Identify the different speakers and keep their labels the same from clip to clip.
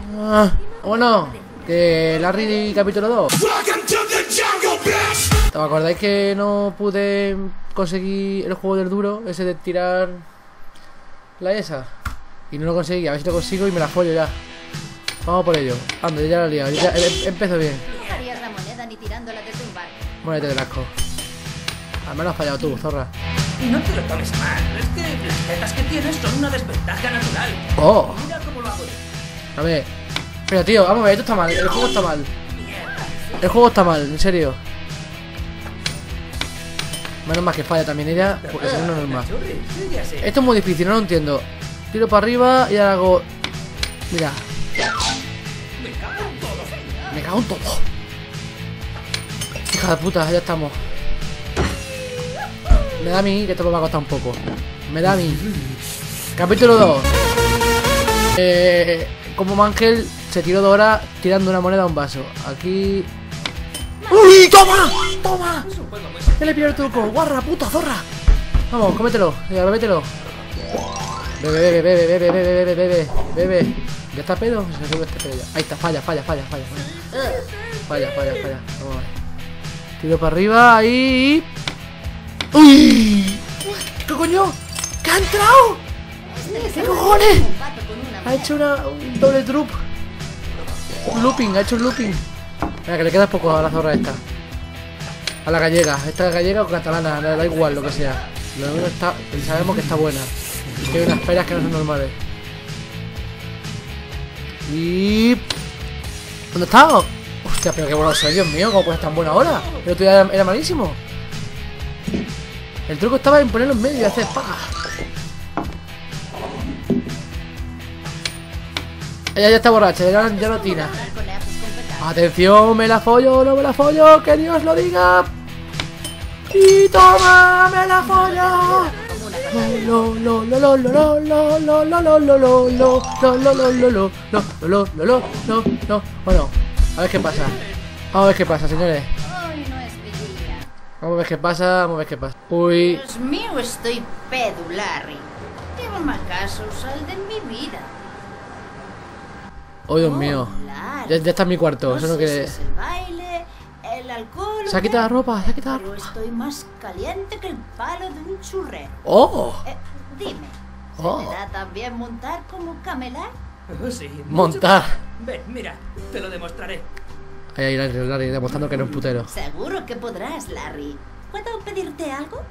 Speaker 1: Bueno, que Larry capítulo 2. ¿Te acordáis que no pude conseguir el juego del duro? Ese de tirar la esa. Y no lo conseguí, a ver si lo consigo y me la follo ya. Vamos por ello. Anda, ya la he liado, ya empezó bien.
Speaker 2: No harías la moneda ni tirándola desde un barco.
Speaker 1: Muérete del asco. Al menos has fallado tú, zorra.
Speaker 3: No te lo tomes mal, es que las tetas que tienes son una desventaja natural.
Speaker 1: Oh.
Speaker 3: Mira cómo lo hago yo.
Speaker 1: A ver. Pero tío, vamos a ver, esto está mal, el juego está mal. El juego está mal, en serio. Menos mal que falla también ella, porque si no, no es normal. Esto es muy difícil, no lo entiendo. Tiro para arriba y ahora hago... Mira. Me cago en todo. Hija de puta, ya estamos. Me da a mí, que esto me va a costar un poco. Me da a mí. Capítulo 2. Como Mangel se tiró 2 horas tirando una moneda a un vaso. Aquí... ¡Uy! ¡Toma! ¡Toma! Ya le pillo el truco. ¡Guarra, puta zorra! Vamos, cómetelo. Ya, bébetelo. Bebe, bebe, bebe, bebe, bebe, bebe, bebe. ¿Ya está pedo? Se sube este pedo ya. Ahí está, falla. Falla. Vamos a ver. Tiro para arriba, ahí. ¡Uy! ¿Qué coño? ¿Qué ha entrado? ¿Qué cojones? Ha hecho un doble trup. Un looping, ha hecho un looping. Mira, que le queda poco a la zorra esta. A la gallega. Esta es gallega o catalana, da igual lo que sea. Lo menos está, sabemos que está buena. Que hay unas peras que no son normales. Y... ¿dónde está? Hostia, pero qué bueno soy, Dios mío, ¿cómo puede estar tan buena ahora? El otro día era malísimo. El truco estaba en ponerlo en medio y hacer paga. Ella ya está borracha, ya no tina. Atención, me la follo, no me la follo, que Dios lo diga. Y toma, me la follo. Bueno, a ver qué pasa. Vamos a ver qué pasa, señores.
Speaker 2: Hoy no es mi día.
Speaker 1: Vamos a ver qué pasa, vamos a ver qué pasa. Uy.
Speaker 2: Dios mío, estoy pedo, Larry. Llévame a casa, sal de mi vida.
Speaker 1: Oh, Dios mío. Ya está en mi cuarto, eso no quiere...
Speaker 2: Es el baile, el alcohol...
Speaker 1: Se ha quitado la ropa, se ha quitado la
Speaker 2: Pero
Speaker 1: ropa.
Speaker 2: estoy más caliente que el palo de un churrero.
Speaker 1: ¡Oh!
Speaker 2: Dime, ¿se
Speaker 1: Oh.
Speaker 2: te da también montar como camelar?
Speaker 3: Sí,
Speaker 1: Montar.
Speaker 3: Ven, mira, te lo demostraré.
Speaker 1: Ahí, Larry, demostrando que era un putero.
Speaker 2: Seguro que podrás, Larry. ¿Puedo pedirte algo?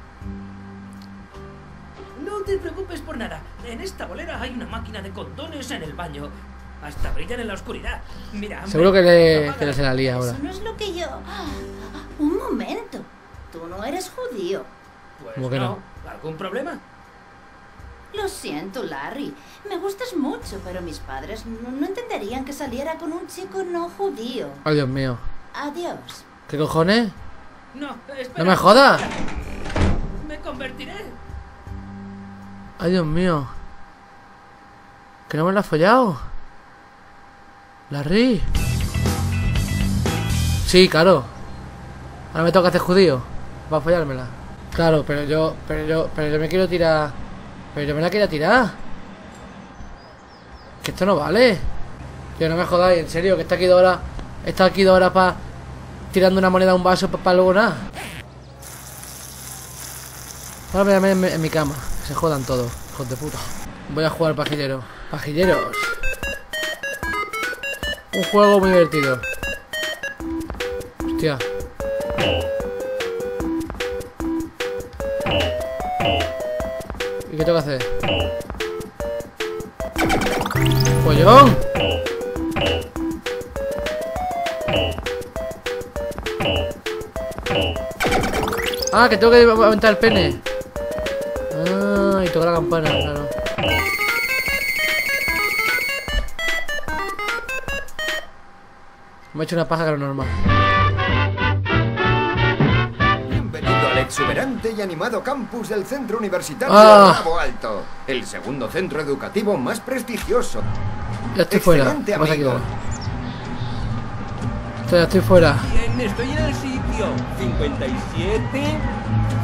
Speaker 3: No te preocupes por nada. En esta bolera hay una máquina de condones en el baño. Hasta brillan en la oscuridad. Mira,
Speaker 1: Seguro que le se la lía ahora.
Speaker 2: Eso no es lo que yo... Un momento. Tú no eres judío.
Speaker 3: Pues
Speaker 1: ¿Cómo que no?
Speaker 3: ¿Algún problema?
Speaker 2: Lo siento, Larry. Me gustas mucho, pero mis padres no entenderían que saliera con un chico no judío.
Speaker 1: Ay, Dios mío.
Speaker 2: Adiós.
Speaker 1: ¿Qué cojones?
Speaker 3: No, espera.
Speaker 1: ¡No me jodas!
Speaker 3: Me convertiré.
Speaker 1: Ay, Dios mío. ¿Que no me la has follado? Larry. Sí, claro. Ahora me toca hacer judío. Va a follármela. Claro, pero yo me quiero tirar. Pero yo me la quería tirar. Que esto no vale. Tío, no me jodáis, en serio, que está aquí 2 horas. He estado aquí 2 horas para tirando una moneda a un vaso para luego nada. Ahora me voy en mi cama. Que se jodan todos, hijos de puta. Voy a jugar pajillero. Pajilleros. Un juego muy divertido. Hostia. ¿Y qué tengo que hacer? ¡Pollón! Ah, que tengo que aventar el pene. Ah, y tocar la campana, claro. Me he hecho una paja que no es normal.
Speaker 4: Bienvenido al exuberante y animado campus del Centro Universitario Bravo Alto, el segundo centro educativo más prestigioso.
Speaker 1: Ya estoy fuera.
Speaker 4: Excelente,
Speaker 1: ¿Qué pasa aquí
Speaker 4: amigo.
Speaker 1: ahora? Ya estoy fuera.
Speaker 3: Bien, estoy en el sitio. 57,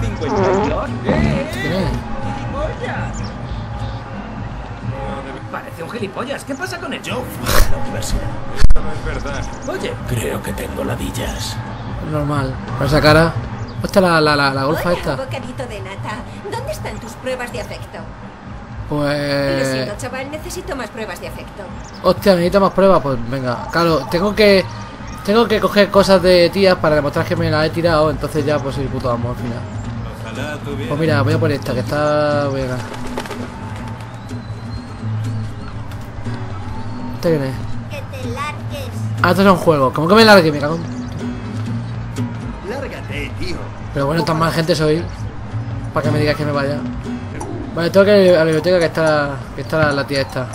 Speaker 3: 52.
Speaker 1: ¿Quién es?
Speaker 3: ¡Gilipollas! Parece parece un gilipollas. ¿Qué pasa con él?
Speaker 5: Yo fui a la universidad.
Speaker 4: No es verdad.
Speaker 3: Oye,
Speaker 5: Creo que tengo ladillas.
Speaker 1: Normal. Con esa cara. Hostia, la golfa
Speaker 6: Hola,
Speaker 1: esta.
Speaker 6: bocadito de nata. ¿Dónde están tus pruebas de afecto? Lo
Speaker 1: Pues...
Speaker 6: siento, chaval, necesito más pruebas de afecto.
Speaker 1: Hostia, necesito más pruebas. Pues venga. Claro, tengo que coger cosas de tías para demostrar que me las he tirado. Entonces ya pues el puto amo al final.
Speaker 5: Ojalá tuviera...
Speaker 1: Pues mira, voy a por esta, que está buena. ¿Este quién es?
Speaker 6: Que te largues.
Speaker 1: Ah, estos son juegos. ¿Cómo que me largue? Me cago en...
Speaker 4: Lárgate, tío.
Speaker 1: Pero bueno, tan mal gente soy. Para que me digas que me vaya. Vale, tengo que ir a la biblioteca que está la tía esta.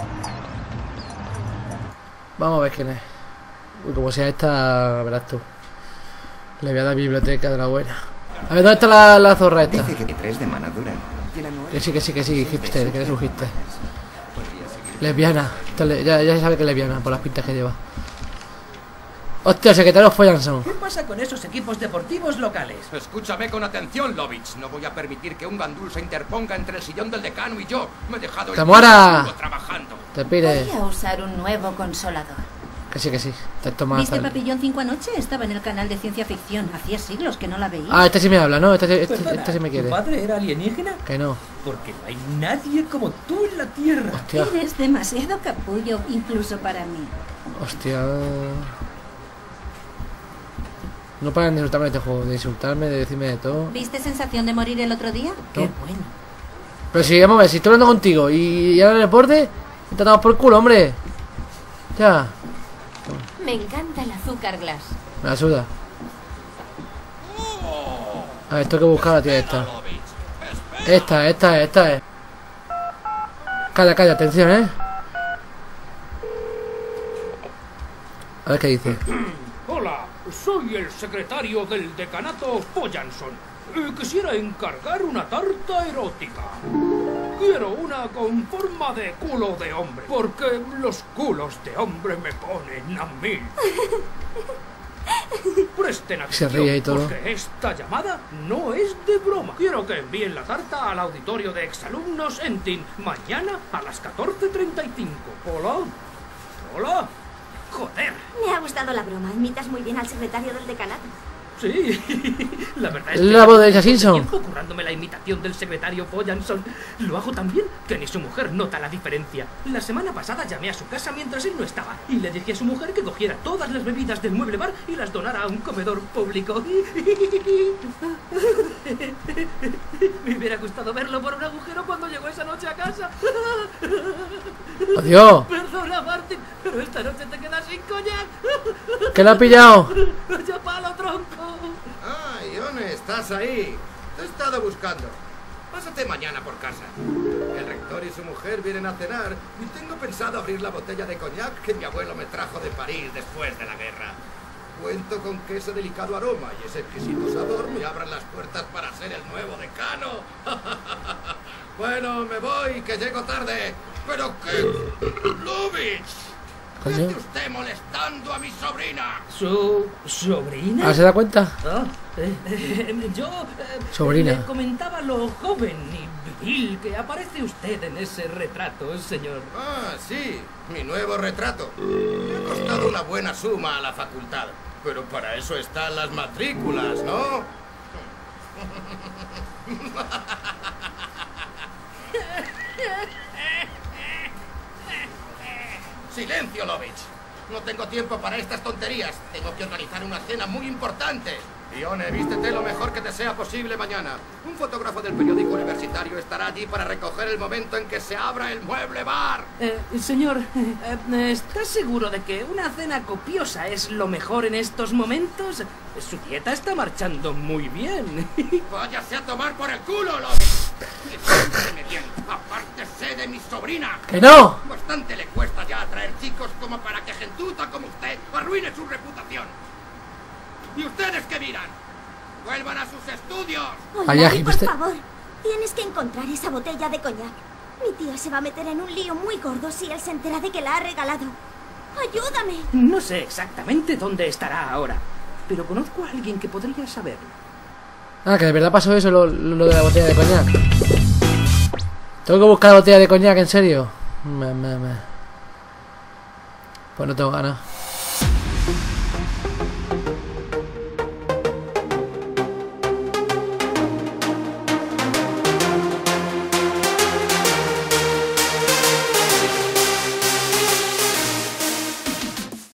Speaker 1: Vamos a ver quién es. Uy, como sea esta, verás tú. Le voy a dar biblioteca de la buena. A ver, ¿dónde está la zorra esta?
Speaker 4: Dice que 3 de mana duran.
Speaker 1: Que sí, hipster, que eres un hipster. Lesbiana. Ya se sabe que es lesbiana por las pintas que lleva. Hostia, secretarios Follanson.
Speaker 3: ¿qué pasa con esos equipos deportivos locales?
Speaker 7: Escúchame con atención, Lovitz. No voy a permitir que un gandul se interponga entre el sillón del decano y yo. Me he dejado el
Speaker 1: ¡Zamora!
Speaker 7: tiempo trabajando.
Speaker 1: Te pide.
Speaker 2: Voy a usar un nuevo consolador.
Speaker 1: Que sí. Te toma.
Speaker 8: ¿Viste Papillón 5 anoche? Estaba en el canal de ciencia ficción. Hacía siglos que no la veía.
Speaker 1: Ah, este sí me habla, ¿no? Este
Speaker 3: Perdona,
Speaker 1: sí me quiere.
Speaker 3: ¿Tu padre era alienígena?
Speaker 1: Que no.
Speaker 3: Porque no hay nadie como tú en la Tierra.
Speaker 1: Hostia.
Speaker 8: Eres demasiado capullo, incluso para mí.
Speaker 1: Hostia. No paran de insultarme en este juego, de insultarme, de decirme de todo.
Speaker 8: ¿Viste Sensación de Morir el otro día? Qué bueno.
Speaker 1: Pero si, vamos a ver, si estoy hablando contigo y ahora en el borde, te damos por culo, hombre. Ya,
Speaker 2: Me encanta el azúcar glass.
Speaker 1: me la suda. A ver, tengo que buscar a la tía esta. Esta es. Calla, atención, A ver qué dice.
Speaker 9: Hola, soy el secretario del decanato Follanson. Quisiera encargar una tarta erótica. Quiero una con forma de culo de hombre, porque los culos de hombre me ponen a mí. Presten atención,
Speaker 1: Se ríe y todo.
Speaker 9: porque esta llamada no es de broma. Quiero que envíen la tarta al auditorio de exalumnos Entin mañana a las 14:35. Hola. Joder.
Speaker 6: Me ha gustado la broma. Imitas muy bien al secretario del decanato.
Speaker 9: Sí, la verdad es
Speaker 1: La voz de Lisa
Speaker 9: llevo
Speaker 1: Simpson.
Speaker 9: tiempo currándome la imitación del secretario Follanson. Lo hago tan bien que ni su mujer nota la diferencia. La semana pasada llamé a su casa mientras él no estaba y le dije a su mujer que cogiera todas las bebidas del mueble bar y las donara a un comedor público. Me hubiera gustado verlo por un agujero cuando llegó esa noche a casa.
Speaker 1: ¡Adiós!
Speaker 9: Perdona, Martin, pero esta noche te quedas sin coñac.
Speaker 1: ¿Qué le ha pillado?
Speaker 9: ¡Ya palo, tronco!
Speaker 7: Ah, Ione, estás ahí. Te he estado buscando. Pásate mañana por casa. El rector y su mujer vienen a cenar y tengo pensado abrir la botella de coñac que mi abuelo me trajo de París después de la guerra. Cuento con que ese delicado aroma y ese exquisito sabor me abran las puertas para ser el nuevo decano. Bueno, me voy, que llego tarde. ¿Pero qué? ¡Lovitz! ¿Qué hace usted molestando a mi sobrina?
Speaker 3: ¿Su sobrina?
Speaker 1: ¿Ahora se da cuenta?
Speaker 3: Ah, yo
Speaker 1: Sobrina.
Speaker 3: le comentaba lo joven y viril que aparece usted en ese retrato, señor.
Speaker 7: Ah, sí, mi nuevo retrato. Me ha costado una buena suma a la facultad, pero para eso están las matrículas, ¿no? ¡Silencio, Lovitz! No tengo tiempo para estas tonterías. Tengo que organizar una cena muy importante. Ione, vístete lo mejor que te sea posible mañana. Un fotógrafo del periódico universitario estará allí para recoger el momento en que se abra el mueble bar.
Speaker 3: Señor, ¿está seguro de que una cena copiosa es lo mejor en estos momentos? Su dieta está marchando muy bien.
Speaker 7: Váyase a tomar por el culo, Lovitz. Siénteme bien. Apártese de mi sobrina.
Speaker 1: ¡Que no!
Speaker 7: Bastante le cuesta ya atraer chicos como para que gentuza como usted arruine su reputación. ¿Y ustedes qué miran? ¡Vuelvan a sus estudios!
Speaker 1: Allá,
Speaker 6: Larry, por
Speaker 1: hipster.
Speaker 6: favor, tienes que encontrar esa botella de coñac. Mi tía se va a meter en un lío muy gordo si él se entera de que la ha regalado. ¡Ayúdame!
Speaker 3: No sé exactamente dónde estará ahora, pero conozco a alguien que podría saberlo.
Speaker 1: Ah, que de verdad pasó eso, lo de la botella de coñac. Tengo que buscar la botella de coñac, ¿en serio? Pues no tengo ganas.